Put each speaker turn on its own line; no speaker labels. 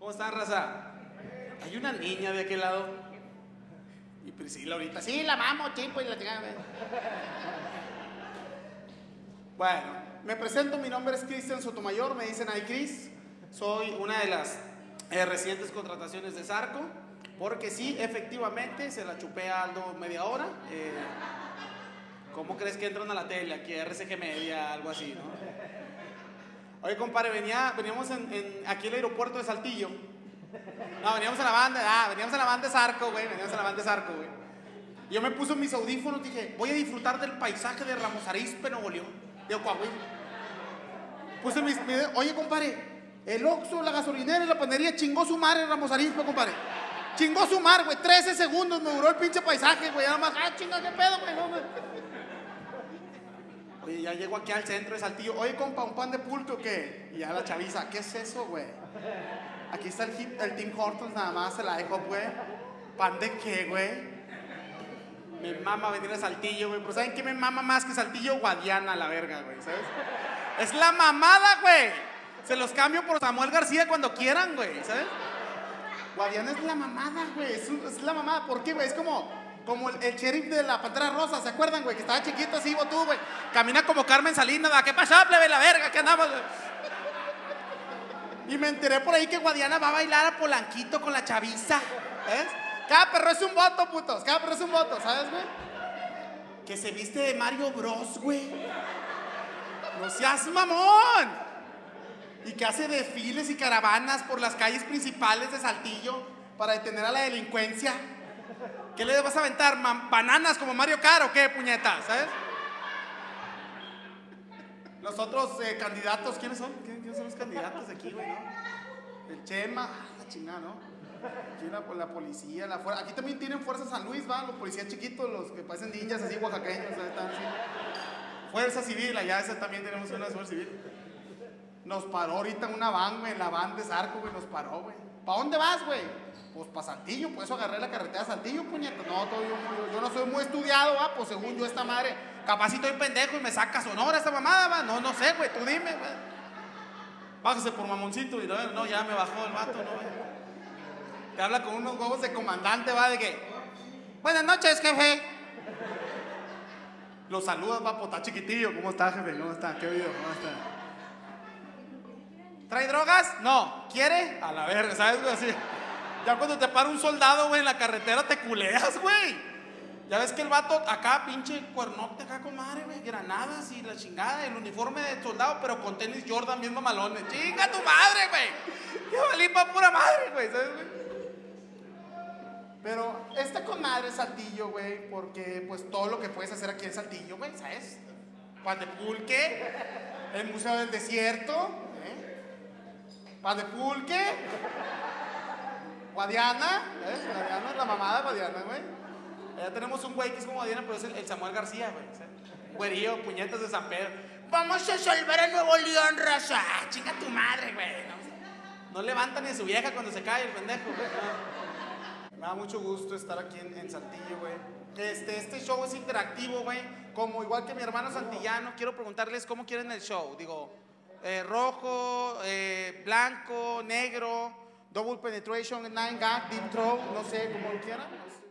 ¿Cómo están, raza? Hay una niña de aquel lado. Y Priscila ahorita, sí, la mamo, chico, y la chingada. Bueno, me presento, mi nombre es Cristian Sotomayor, me dicen ahí Cris. Soy una de las recientes contrataciones de Zarco, porque sí, efectivamente, se la chupé a Aldo media hora. ¿Cómo crees que entran a la tele? Aquí RCG Media, algo así, ¿no? Oye, compadre, veníamos aquí en el aeropuerto de Saltillo. No, veníamos en la banda de Zarco, güey. Yo me puse mis audífonos, dije, voy a disfrutar del paisaje de Ramos Arizpe, Nuevo León. Digo, Coahuila. Puse oye, compadre, el Oxxo, la gasolinera y la panadería chingó su madre en Ramos Arizpe, compadre. Chingó su mar, güey. 13 segundos me duró el pinche paisaje, güey. Nada más, chinga, qué pedo, güey. No, oye, ya llego aquí al centro de Saltillo. Oye, compa, ¿un pan de pulque o qué? Y ya la chaviza, ¿qué es eso, güey? Aquí está el Tim Hortons, nada más, se la dejo, güey. ¿Pan de qué, güey? Me mama venir a Saltillo, güey. Pero ¿saben qué me mama más que Saltillo? Guadiana, la verga, güey, ¿sabes? Es la mamada, güey. Se los cambio por Samuel García cuando quieran, güey, ¿sabes? Guadiana es la mamada, güey. Es la mamada. ¿Por qué, güey? Es como el sheriff de la Pantera Rosa, ¿se acuerdan, güey? Que estaba chiquito así, tú, güey. Camina como Carmen Salinas, ¿va? ¿Qué pasó, plebe, la verga? ¿Qué andamos, güey? Y me enteré por ahí que Guadiana va a bailar a Polanquito con la chaviza, ¿ves? Cada perro es un voto, putos. Cada perro es un voto, ¿sabes, güey? Que se viste de Mario Bros, güey. No seas mamón. Y que hace desfiles y caravanas por las calles principales de Saltillo para detener a la delincuencia. ¿Qué le vas a aventar? ¿Bananas como Mario Kart o qué, puñetas? ¿Sabes? Los otros candidatos, ¿quiénes son? ¿Quiénes son los candidatos de aquí, güey, no? El Chema, la chingada, ¿no? Aquí la policía, la fuerza. Aquí también tienen Fuerza San Luis, ¿va? Los policías chiquitos, los que parecen ninjas así oaxaqueños, ¿sabes? Están así. Fuerza Civil, allá esa también tenemos una de Fuerza Civil. Nos paró ahorita una van, güey, la van de Zarco, güey, nos paró, güey. ¿Para dónde vas, güey? Pues para Saltillo, por eso agarré la carretera de Saltillo, puñeta. No, yo no soy muy estudiado, ¿va? Pues según yo esta madre, capaz si estoy pendejo y me saca Sonora esta mamada, ¿va? No sé, güey, tú dime, güey. Bájese por mamoncito y no, ya me bajó el vato, ¿no, güey? Te habla con unos huevos de comandante, ¿va? De que, buenas noches, jefe. Lo saludas, va, pues está chiquitillo. ¿Cómo está, jefe? ¿Cómo está? ¿Qué video? ¿Cómo está? ¿Trae drogas? No. ¿Quiere? A la verga, ¿sabes, güey? Así. Ya cuando te para un soldado, güey, en la carretera te culeas, güey. Ya ves que el vato acá, pinche cuernote acá con madre, güey, granadas y la chingada, el uniforme de soldado, pero con tenis Jordan bien mamalones. ¡Chinga tu madre, güey! ¡Qué valí pa' pura madre, güey! ¿Sabes, güey? Pero está con madre Saltillo, güey, porque pues todo lo que puedes hacer aquí en Saltillo, güey, ¿sabes? Pan de pulque, el Museo del Desierto, pan de pulque, Guadiana, Guadiana, la mamada Guadiana, güey. Ya tenemos un güey que es como Guadiana, pero es el Samuel García, güey. Güerío, puñetas de San Pedro. Vamos a salvar a Nuevo León, raza. Chinga tu madre, güey. No levanta ni a su vieja cuando se cae el pendejo, güey. Me da mucho gusto estar aquí en Saltillo, güey. Este show es interactivo, güey. Como igual que mi hermano santillano, quiero preguntarles cómo quieren el show. Digo, rojo, blanco, negro, double penetration, 9 gag, deep throw, no sé, como lo quieran.